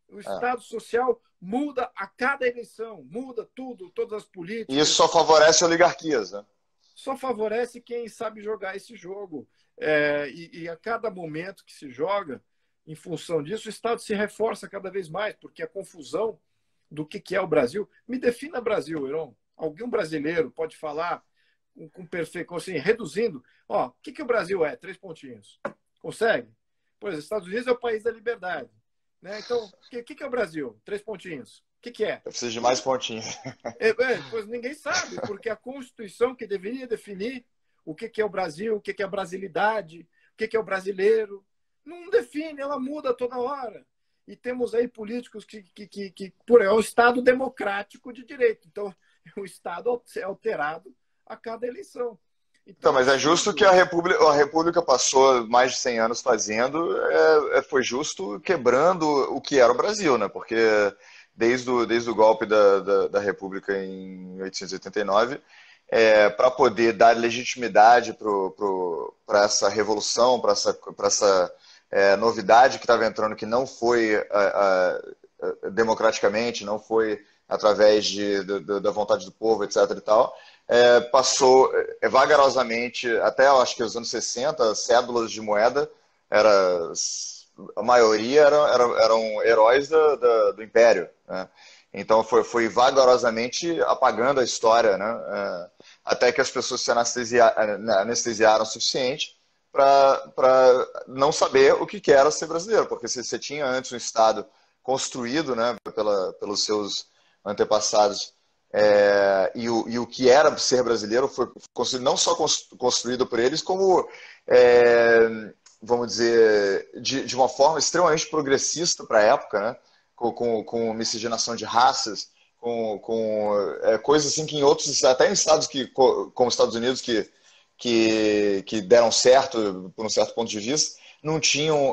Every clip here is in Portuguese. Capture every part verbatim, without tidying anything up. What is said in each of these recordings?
O É. Estado social muda a cada eleição, muda tudo, todas as E isso políticas. só favorece oligarquias, né? Só favorece quem sabe jogar esse jogo. É, e, e a cada momento que se joga, em função disso, o Estado se reforça cada vez mais, porque a confusão do que, que é o Brasil. Me defina Brasil, Heron. Algum brasileiro pode falar com, com perfeito, assim, reduzindo. Ó, o que, que o Brasil é? Três pontinhos. Consegue? Pois, os Estados Unidos é o país da liberdade. Né? Então, o que, que, que é o Brasil? Três pontinhos. O que, que é? Eu preciso de mais pontinhos. É, é, pois ninguém sabe, porque a Constituição que deveria definir o que, que é o Brasil, o que, que é a brasilidade, o que, que é o brasileiro, não define, ela muda toda hora. E temos aí políticos que, que, que, que por é o Estado democrático de direito. Então, o Estado é alterado a cada eleição. Então, Então, mas é justo que absurdo a isso. República, a República passou mais de cem anos fazendo, é, é, foi justo quebrando o que era o Brasil, né? Porque desde o, desde o golpe da, da, da República em mil oitocentos e oitenta e nove, é, para poder dar legitimidade para essa revolução, para essa, pra essa é, novidade que estava entrando, que não foi a, a, democraticamente, não foi através de, de, da vontade do povo, etc e tal, é, passou é, vagarosamente, até eu acho que os anos sessenta, cédulas de moeda, era, a maioria eram, eram, eram heróis da, da, do Império, né? Então foi, foi vagarosamente apagando a história, né? É, até que as pessoas se anestesia, anestesiaram o suficiente para não saber o que era ser brasileiro, porque você, você tinha antes um Estado construído, né, pela, pelos seus antepassados, é, e, o, e o que era ser brasileiro foi construído, não só construído por eles, como, é, vamos dizer, de, de uma forma extremamente progressista para a época, né, com, com, com miscigenação de raças, com, com é, coisas assim que em outros, até em estados que, como os Estados Unidos, que, que, que deram certo por um certo ponto de vista, não tinham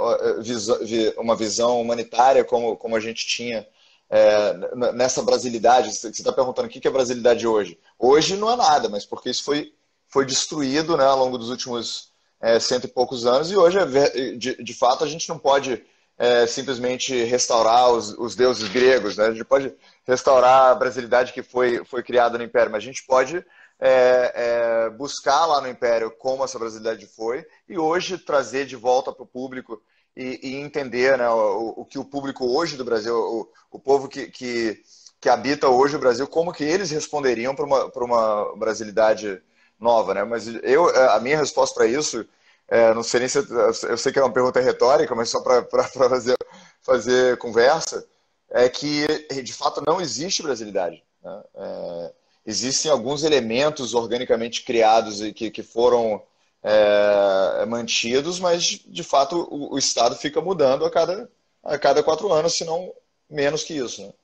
é, uma visão humanitária como, como a gente tinha é, nessa brasilidade. Você está perguntando o que é brasilidade hoje. Hoje não é nada, mas porque isso foi, foi destruído, né, ao longo dos últimos é, cento e poucos anos, e hoje, de, de fato, a gente não pode é, simplesmente restaurar os, os deuses gregos, né? A gente pode restaurar a brasilidade que foi, foi criada no Império, mas a gente pode é, é, buscar lá no Império como essa brasilidade foi, e hoje trazer de volta para o público e, e entender, né, o, o que o público hoje do Brasil, o, o povo que, que, que habita hoje o Brasil, como que eles responderiam para uma, para uma brasilidade nova, né? Mas eu, a minha resposta para isso, é, não sei nem se eu sei que é uma pergunta retórica, mas só para fazer, fazer conversa, é que de fato não existe brasilidade, né? É, existem alguns elementos organicamente criados e que, que foram é, mantidos, mas de fato o, o Estado fica mudando a cada, a cada quatro anos, se não menos que isso, né?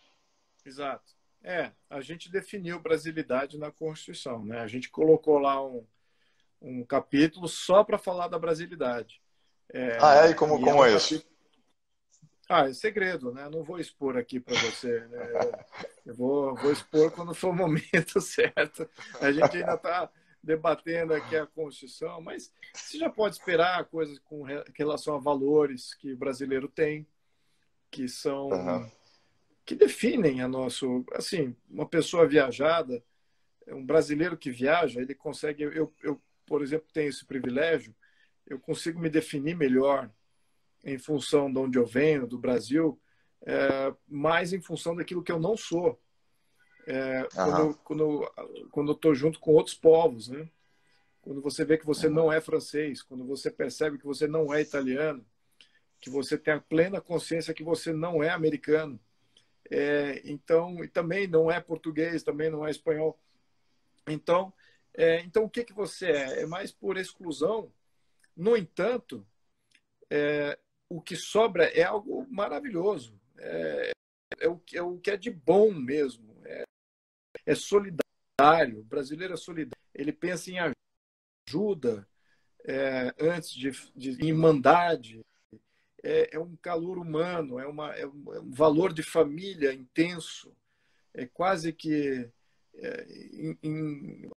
Exato. É, a gente definiu brasilidade na Constituição, né? A gente colocou lá um, um capítulo só para falar da brasilidade. Ah, é? E É, como, e é como um é isso? capítulo. Ah, é segredo, né? Não vou expor aqui para você, né, Heron? Eu vou, vou expor quando for o momento certo. A gente ainda está debatendo aqui a Constituição, mas você já pode esperar coisas com relação a valores que o brasileiro tem, que Uhum. são que definem a nosso, assim, uma pessoa viajada, um brasileiro que viaja, ele consegue, eu, eu por exemplo, tenho esse privilégio, eu consigo me definir melhor em função de onde eu venho, do Brasil, é, mais em função daquilo que eu não sou. É, quando Uhum. eu quando, quando eu estou junto com outros povos, né? Quando você vê que você Uhum. não é francês, quando você percebe que você não é italiano, que você tem a plena consciência que você não é americano, é, então e também não é português, também não é espanhol. Então, é, então o que que você é? É mais por exclusão. No entanto, o que sobra é algo maravilhoso. É, é, o, que, é o que é de bom mesmo. É, é solidário. O brasileiro é solidário. Ele pensa em ajuda é, antes de, de em irmandade. É, é um calor humano, é, uma, é, um, é um valor de família intenso. É quase que é, em, em,